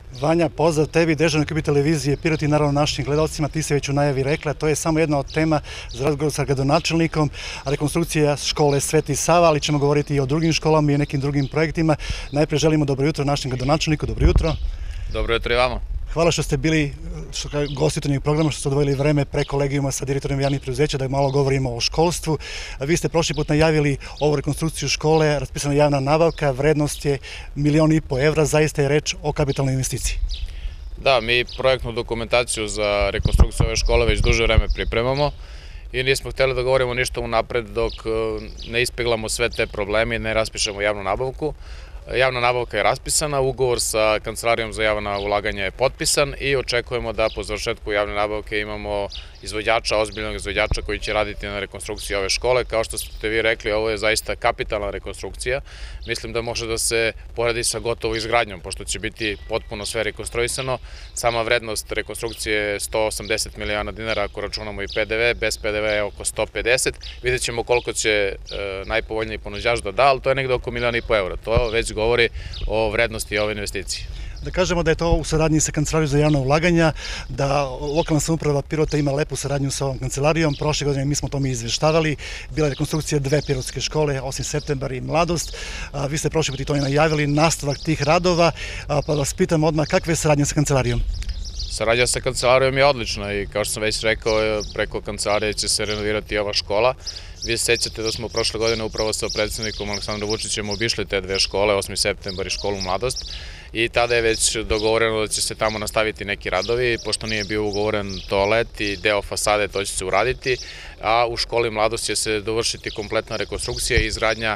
Vanja, pozdrav tebi, dežurni ekipi televizije Pirot i naravno našim gledalcima. Ti se već u najavi rekla, to je samo jedna od tema za razgovor sa gradonačelnikom, rekonstrukcija škole Sveti Sava, ali ćemo govoriti i o drugim školama i o nekim drugim projektima. Najprije želimo dobro jutro našem gradonačelniku, dobro jutro. Dobro jutro i vama. Hvala što ste bili gostitelji programa, što ste odvojili vreme pre kolegijuma sa direktorima javnih preduzeća da malo govorimo o školstvu. Vi ste prošli put najavili ovu rekonstrukciju škole, raspisana javna nabavka, vrednost je 1,5 miliona evra, zaista je reč o kapitalnoj investiciji. Da, mi projektnu dokumentaciju za rekonstrukciju ove škole već duže vreme pripremamo i nismo hteli da govorimo ništa unapred dok ne ispeglamo sve te probleme i ne raspišemo javnu nabavku. Javna nabavka je raspisana, ugovor sa Kancelarijom za javna ulaganja je potpisan i očekujemo da po završetku javne nabavke imamo izvođača, ozbiljnog izvođača koji će raditi na rekonstrukciji ove škole. Kao što ste vi rekli, ovo je zaista kapitalna rekonstrukcija. Mislim da može da se poredi sa gotovo izgradnjom, pošto će biti potpuno sve rekonstruisano. Sama vrednost rekonstrukcije je 180 miliona dinara ako računamo i PDV, bez PDV je oko 150. Vidjet ćemo koliko će najpovoljniji ponuđač da da, ali to je negde oko 1,5 miliona evra. To već govori o vrednosti ove investicije. Da kažemo da je to u saradnji sa Kancelarijom za javna ulaganja, da lokalna samouprava Pirota ima lepu saradnju sa ovom kancelarijom. Prošle godine mi smo to izveštavali. Bila je rekonstrukcija 2 pirotske škole, Osim Septembar i Mladost. Vi ste prošli put i to i najavili, nastavak tih radova, pa vas pitam odmah kakva je saradnja sa kancelarijom? Saradnja sa kancelarijom je odlična i kao što sam već rekao, preko kancelarije će se renovirati ova škola. Vi se sećate da smo prošle godine upravo sa predsjednikom Aleksandrom Vučićem obišli te dve škole, 8. septembar i školu Mladost, i tada je već dogovoreno da će se tamo nastaviti neki radovi, pošto nije bio ugovoren toalet i deo fasade, to će se uraditi, a u školi Mladost će se dovršiti kompletna rekonstrukcija i izgradnja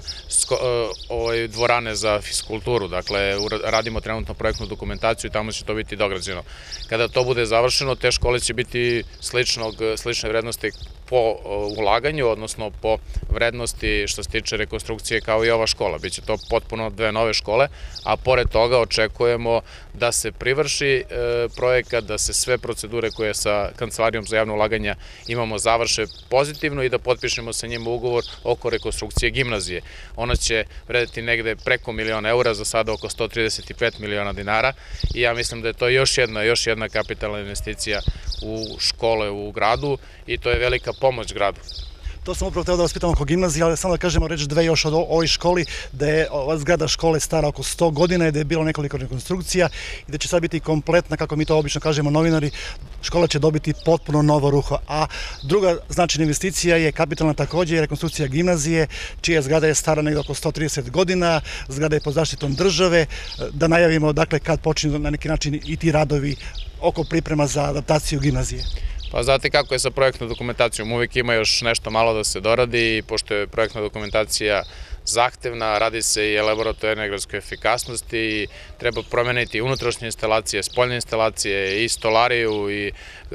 dvorane za fiskulturu. Dakle, radimo trenutno projektnu dokumentaciju i tamo će to biti dograđeno. Kada to bude završeno, te škole će biti slične vrednosti po ulaganju, odnosno po vrednosti što se tiče rekonstrukcije kao i ova škola. Biće to potpuno dve nove škole, a pored toga očekujemo da se privrši projekat, da se sve procedure koje sa Kancelarijom za javno ulaganja imamo završe pozitivno i da potpišemo sa njima ugovor oko rekonstrukcije gimnazije. Ona će vredeti negde preko 1 miliona evra, za sada oko 135 miliona dinara, i ja mislim da je to još jedna kapitalna investicija u škole u gradu i to je velika pomoć gradu. To sam upravo htio da vas pitam oko gimnazije, ali samo da kažemo reći dve još o ovoj školi, da je ova zgrada škole stara oko 100 godina i da je bilo nekoliko rekonstrukcija i da će sad biti kompletna, kako mi to obično kažemo novinari, škola će dobiti potpuno novo ruho. A druga značajna investicija je kapitalna također, rekonstrukcija gimnazije, čija zgrada je stara negdje oko 130 godina, zgrada je pod zaštitom države. Da najavimo dakle kad počinju na neki način i ti radovi oko priprema za adaptaciju gimnazije. Pa znate kako je sa projektnom dokumentacijom, uvijek ima još nešto malo da se doradi i pošto je projektna dokumentacija zahtevna, radi se i elaborat o energetskoj efikasnosti i treba promeniti unutrašnje instalacije, spoljne instalacije, i stolariju, i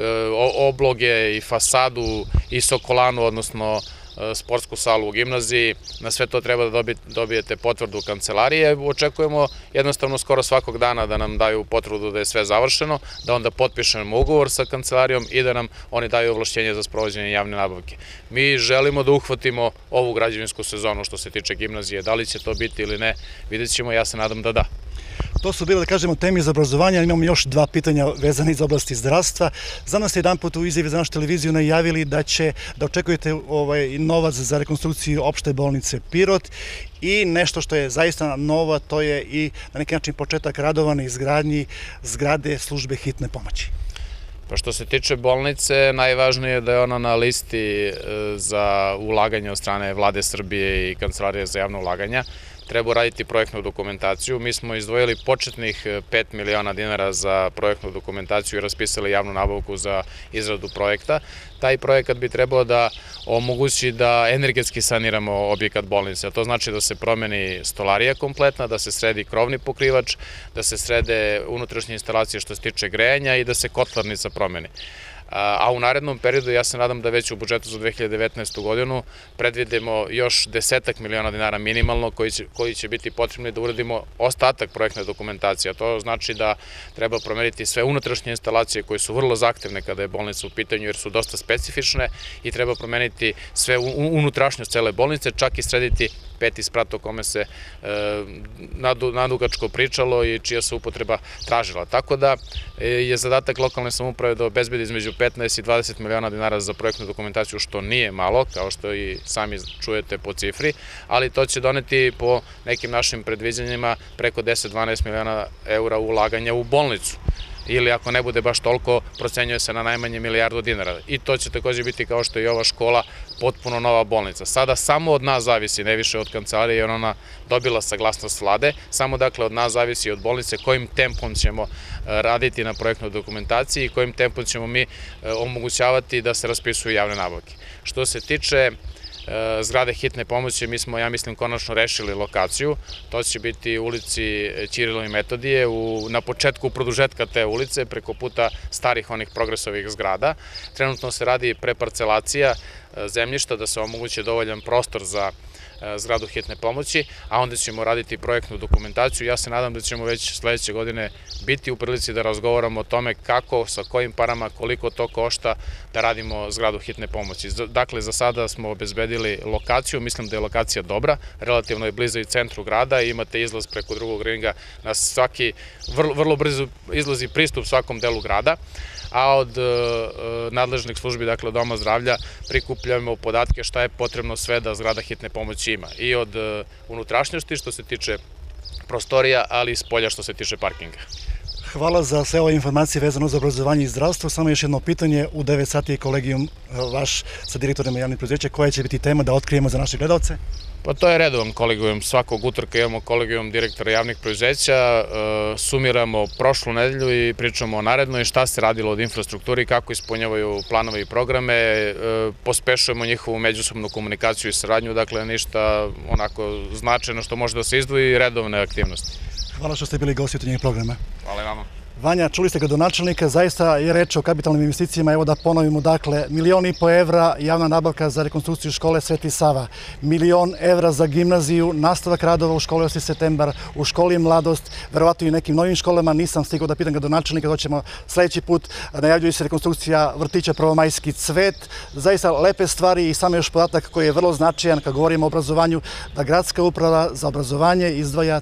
obloge, i fasadu, i sokolanu, odnosno sportsku salu u gimnaziji. Na sve to treba da dobijete potvrdu kancelarije. Očekujemo jednostavno skoro svakog dana da nam daju potvrdu da je sve završeno, da onda potpišemo ugovor sa kancelarijom i da nam oni daju ovlašćenje za sprovođenje javne nabavke. Mi želimo da uhvatimo ovu građevinsku sezonu što se tiče gimnazije. Da li će to biti ili ne, vidjet ćemo, ja se nadam da da. To su bile, da kažemo, teme za obrazovanje, ali imamo još dva pitanja vezane iz oblasti zdravstva. Za nas je jedan put u izjavi za našu televiziju najavili da očekujete novac za rekonstrukciju opšte bolnice Pirot i nešto što je zaista novo, to je i na neki način početak radova na izgradnji zgrade službe hitne pomoći. Pa što se tiče bolnice, najvažnije je da je ona na listi za ulaganje od strane Vlade Srbije i Kancelarije za javno ulaganja. Treba uraditi projektnu dokumentaciju. Mi smo izdvojili početnih 5 miliona dinara za projektnu dokumentaciju i raspisali javnu nabavku za izradu projekta. Taj projekat bi trebao da omogući da energetski saniramo objekat bolnice. To znači da se promeni stolarija kompletna, da se sredi krovni pokrivač, da se srede unutrašnje instalacije što se tiče grejanja i da se kotlarnica promeni. A u narednom periodu ja se nadam da već u budžetu za 2019. godinu predvidimo još 10 miliona dinara minimalno koji će biti potrebni da uradimo ostatak projektne dokumentacije. To znači da treba promeniti sve unutrašnje instalacije koje su vrlo zahtevne kada je bolnica u pitanju jer su dosta specifične i treba promeniti sve unutrašnjost cele bolnice, čak i srediti peti sprat o kome se nadugačko pričalo i čija se upotreba tražila. Tako da je zadatak lokalne samouprave da obezbedi između 15 i 20 miliona dinara za projektnu dokumentaciju, što nije malo, kao što i sami čujete po cifri, ali to će doneti po nekim našim predviđanjima preko 10-12 miliona eura ulaganja u bolnicu. Ili ako ne bude baš toliko, procenjuje se na najmanje milijardu dinara. I to će takođe biti, kao što je i ova škola, potpuno nova bolnica. Sada samo od nas zavisi, ne više od kancelarije, jer ona dobila saglasnost vlade, samo dakle od nas zavisi od bolnice kojim tempom ćemo raditi na projektnoj dokumentaciji i kojim tempom ćemo mi omogućavati da se raspisuju javne nabavke. Što se tiče zgrade hitne pomoći, mi smo, ja mislim, konačno rešili lokaciju. To će biti u ulici Ćirilo i Metodije, na početku produžetka te ulice, preko puta starih onih progresovih zgrada. Trenutno se radi preparcelacija zemljišta da se omogući dovoljan prostor za zgradu hitne pomoći, a onda ćemo raditi projektnu dokumentaciju. Ja se nadam da ćemo već sledeće godine biti u prilici da razgovaramo o tome kako, sa kojim parama, koliko to košta da radimo zgradu hitne pomoći. Dakle, za sada smo obezbedili lokaciju, mislim da je lokacija dobra, relativno je blizu i centru grada i imate izlaz preko drugog ringa na svaki, vrlo brzo izlazi pristup svakom delu grada, a od nadležnih službi, dakle od Doma zdravlja, prikupljamo podatke šta je potrebno sve da zgrada hitne pomoći ima. I od unutrašnjosti što se tiče prostorija, ali i s polja što se tiče parkinga. Hvala za sve ove informacije vezano za obrazovanje i zdravstvo. Samo još jedno pitanje, u 9 sati je kolegijum vaš sa direktorima javnih preduzeća. Koja će biti tema da otkrijemo za naše gledalce? Pa to je redovan kolegijum, svakog utorka imamo kolegijum direktora javnih preduzeća, sumiramo prošlu nedelju i pričamo o narednoj, šta se radilo od infrastrukturi, kako ispunjavaju planove i programe, pospešujemo njihovu međusobnu komunikaciju i saradnju, dakle ništa onako značajno što može da se izdvoji i redovne aktivnosti. Hvala što ste bili gosti utornjeg programa. Hvala i vama. Vanja, čuli ste gradonačelnika, zaista je reč o kapitalnim investicijama, evo da ponovimo, dakle, 1,5 miliona evra javna nabavka za rekonstrukciju škole Sveti Sava, 1 milion evra za gimnaziju, nastavak radova u školi 8. septembar, u školi Mladost, verovatno i nekim novim školama, nisam stigao da pitam gradonačelnika, to ćemo sledeći put, najavljuje se rekonstrukcija vrtića Prvomajski cvet, zaista lepe stvari i samo još podatak koji je vrlo značajan kad govorimo o obrazovanju, da gradska uprava za obrazovanje izdvaja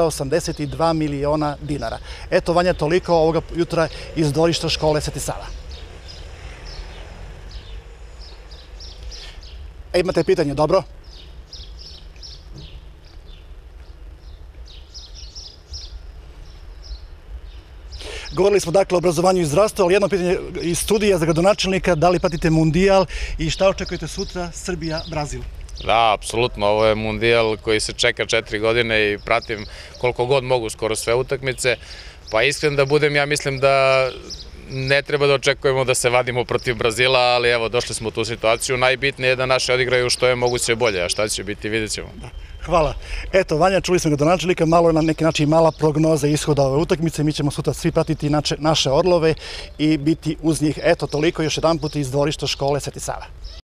382 miliona dinara. Eto, Vanja, toliko ovoga jutra iz dvorišta škole Sveti Sava. Imate pitanje, dobro? Govorili smo dakle o obrazovanju i zdravstvu, ali jedno pitanje iz studija za gradonačelnika, da li pratite mundijal i šta očekujete sutra Srbija-Brazil? Da, apsolutno, ovo je mundijal koji se čeka 4 godine i pratim koliko god mogu skoro sve utakmice. Pa iskren da budem, ja mislim da ne treba da očekujemo da se vadimo protiv Brazila, ali evo, došli smo u tu situaciju. Najbitnije je da naši odigraju što je moguće bolje, a šta će biti, vidjet ćemo. Hvala. Eto, Vanja, čuli smo gradonačelnika, malo je na neki način mala prognoza ishoda ove utakmice. Mi ćemo sutra svi pratiti naše Orlove i biti uz njih. Eto, toliko još jedan put iz dvorišta škole Sveti Sava.